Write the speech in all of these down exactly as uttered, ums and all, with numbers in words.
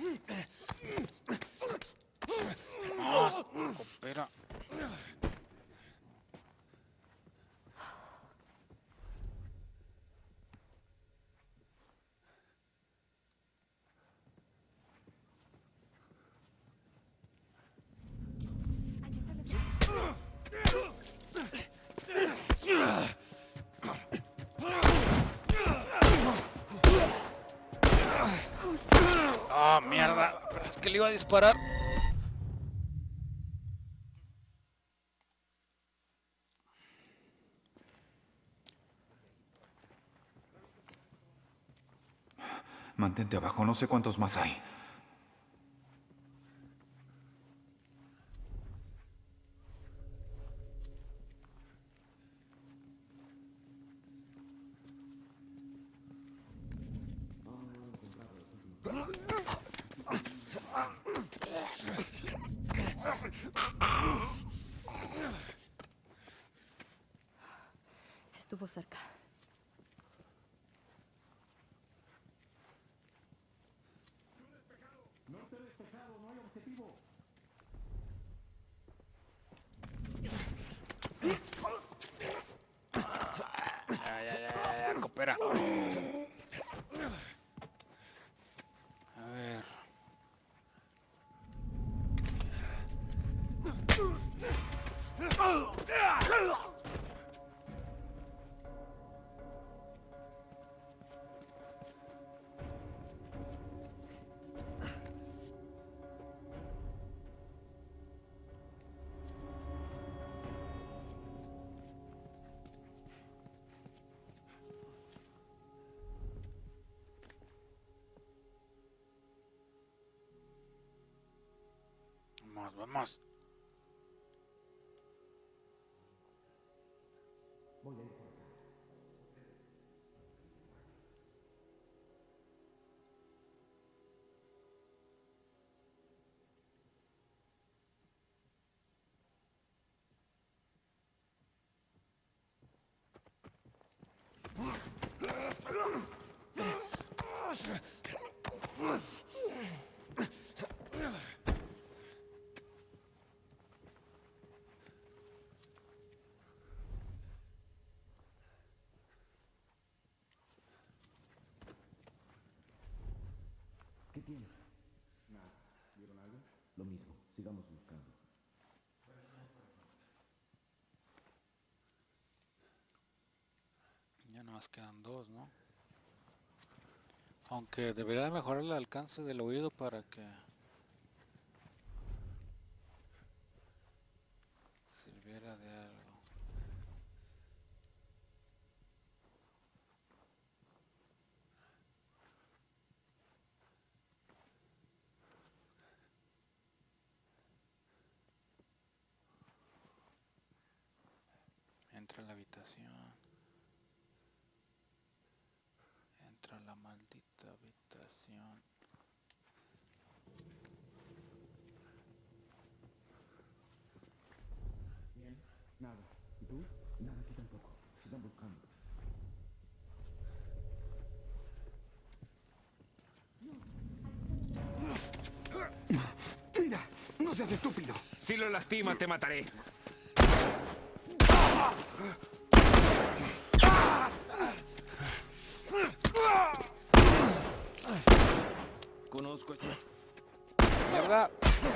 Más, coopera. Ah, mierda. Es que le iba a disparar. Mantente abajo, no sé cuántos más hay. Estuvo cerca. Norte despejado, no hay objetivo. Ya, ya, ya, ya, ya, coopera. A ver. Vamos, vamos. Voy a ir por acá. ¿Qué tiene? Nada. ¿Vieron algo? Lo mismo. Sigamos buscando. Ya nomás quedan dos, ¿no? Aunque debería mejorar el alcance del oído para que sirviera de algo. Entra a la habitación. Entra a la maldita habitación. Bien. Nada. ¿Y tú? Nada aquí tampoco. Sigan buscando. Mira, no seas estúpido. Si lo lastimas, te mataré. Conozco esto. ¡Mierda!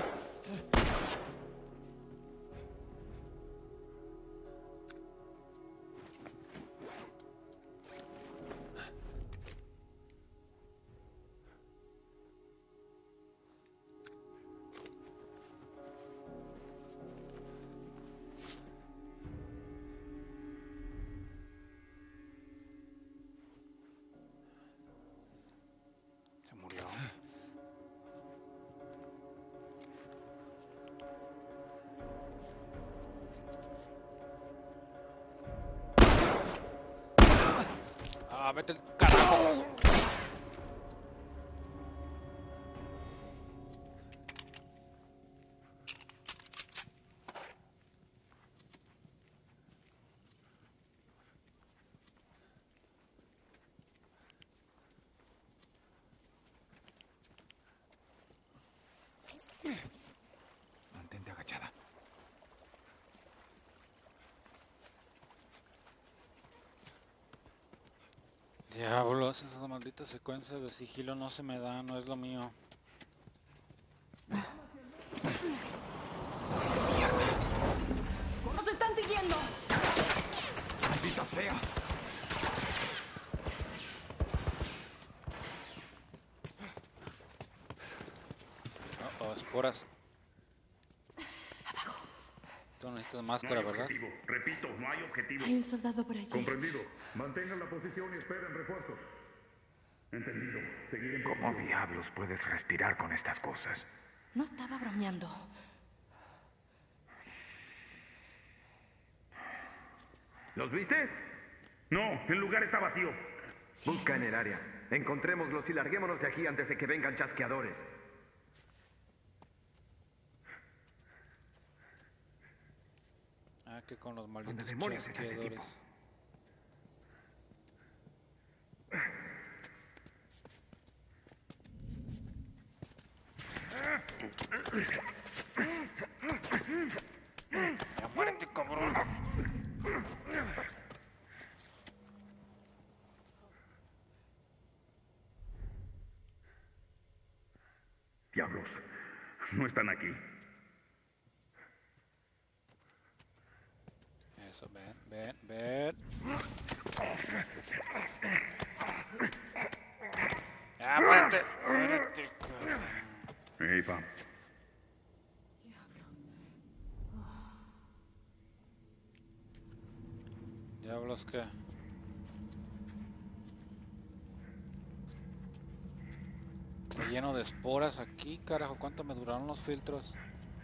Se murió. Ah, vete el carajo. Mantente agachada. Diablos, esas malditas secuencias de sigilo no se me dan, no es lo mío. ¡Nos están siguiendo! ¡Maldita sea! Oh, oh, esporas. Abajo. Tú no necesitas máscara, No hay ¿verdad? objetivo. Repito, no hay objetivo. Hay un soldado por allí. Comprendido. Mantengan la posición y esperen refuerzos. Entendido. Seguir en ¿Cómo posición. diablos puedes respirar con estas cosas? No estaba bromeando. ¿Los viste? No, el lugar está vacío. Busca en el área. Encontrémoslos y larguémonos de aquí antes de que vengan chasqueadores. Ah, que con los malditos demonios está ese chasqueadores. tipo? Ya muérete, cabrón. Diablos. No están aquí. Eso, ven, ven, ven. Ya, muérete. Muérete, cabrón. Hey, Pam. Diablos, ¿qué? Está lleno de esporas aquí, carajo. ¿Cuánto me duraron los filtros?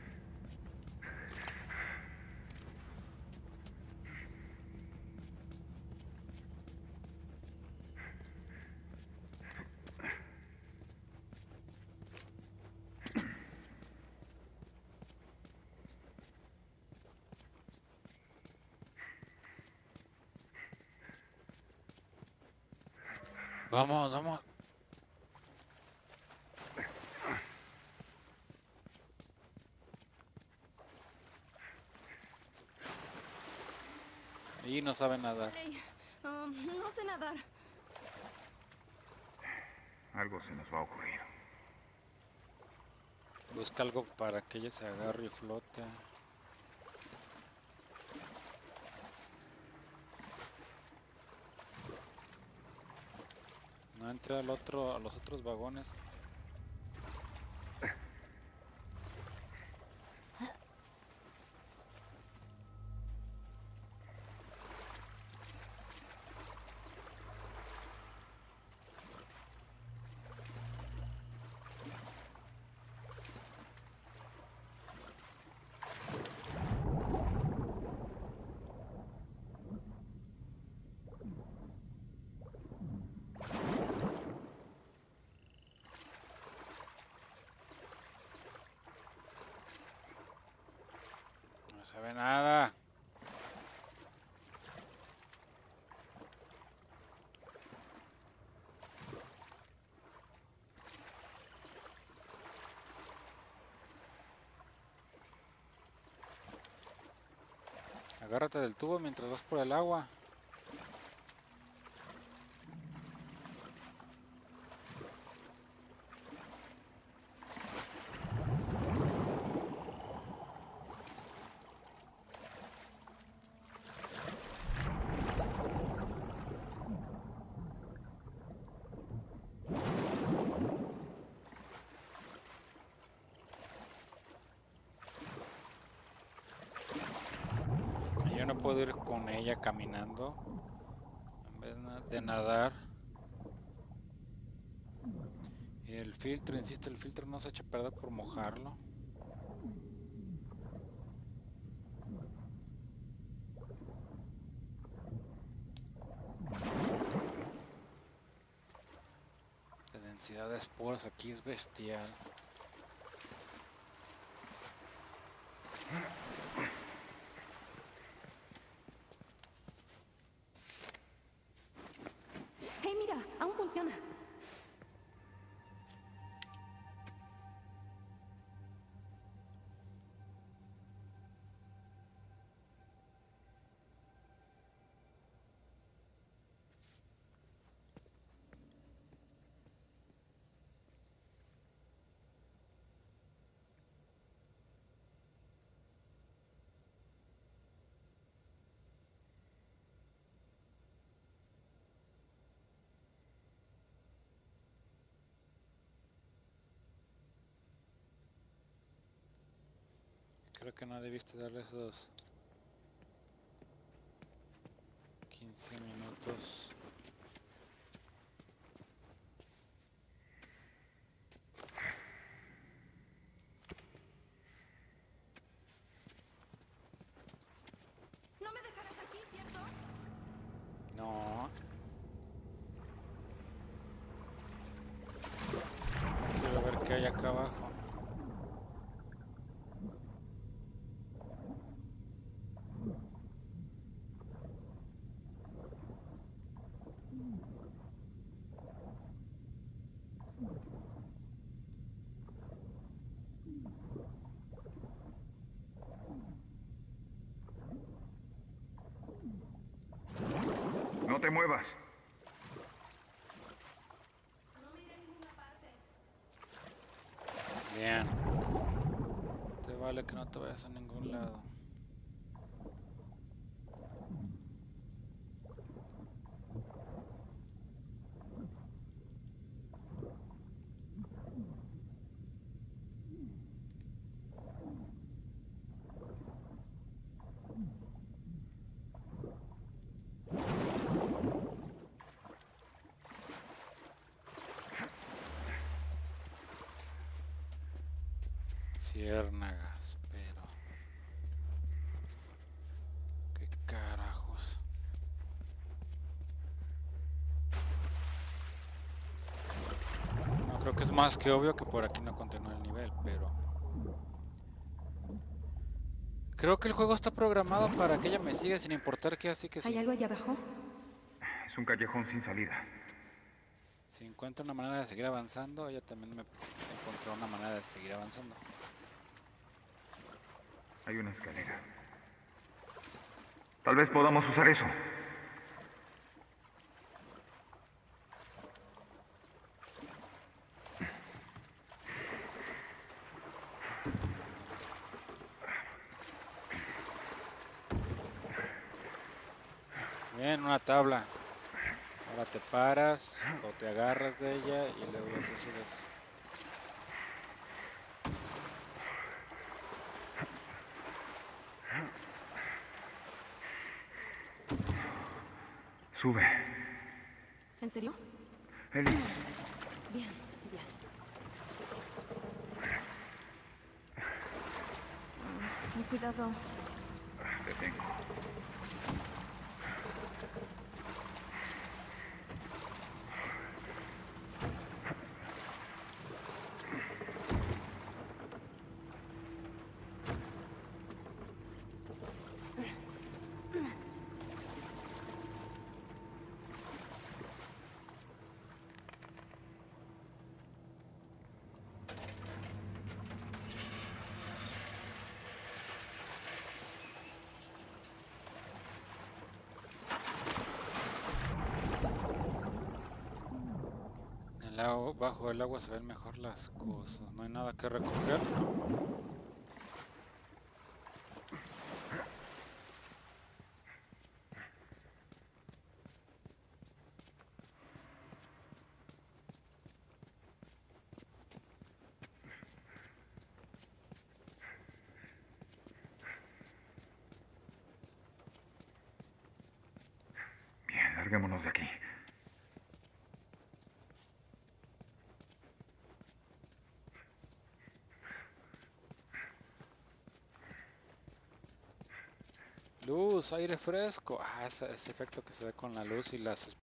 Vamos, vamos. Y no sabe nadar. Hey, um, no sé nadar. Algo se nos va a ocurrir. Busca algo para que ella se agarre y flote. No entre al otro, a los otros vagones. No se ve nada. Agárrate del tubo mientras vas por el agua. Yo no puedo ir con ella caminando en vez na- de nadar. Y el filtro, insisto, el filtro no se echa a perder por mojarlo. La densidad de esporas aquí es bestial. Hey, mira, aún funciona. Creo que no debiste darle esos quince minutos. No me dejarás aquí, ¿cierto? No. Quiero ver qué hay acá abajo. No te muevas. Bien. Te vale que no te vayas a ningún lado. Ciérnagas, pero... ¿Qué carajos? No, creo que es más que obvio que por aquí no continúa el nivel, pero... Creo que el juego está programado para que ella me siga sin importar que así que ¿Hay sí. algo allá abajo? Es un callejón sin salida. Si encuentra una manera de seguir avanzando, ella también me encontró una manera de seguir avanzando. Hay una escalera. Tal vez podamos usar eso. Bien, una tabla. Ahora te paras o te agarras de ella y luego ya te subes. Sube. ¿En serio? Ellie, Bien, bien. Mm, Cuidado. te tengo. En el agua- bajo el agua se ven mejor las cosas. No hay nada que recoger. Bien, larguémonos de aquí. Luz, aire fresco. Ah, ese, ese efecto que se ve con la luz y las